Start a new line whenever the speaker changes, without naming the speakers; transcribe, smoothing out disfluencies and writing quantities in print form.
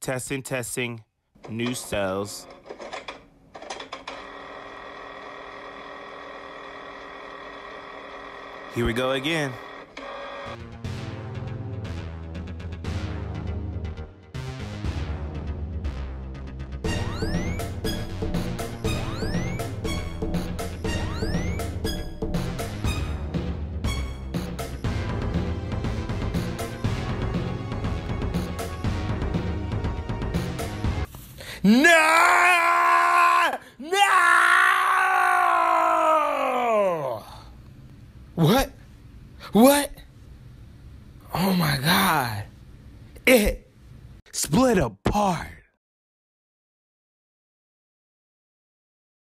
Testing, testing. New cells. Here we go again. No! No! What? What? Oh my God. It split apart.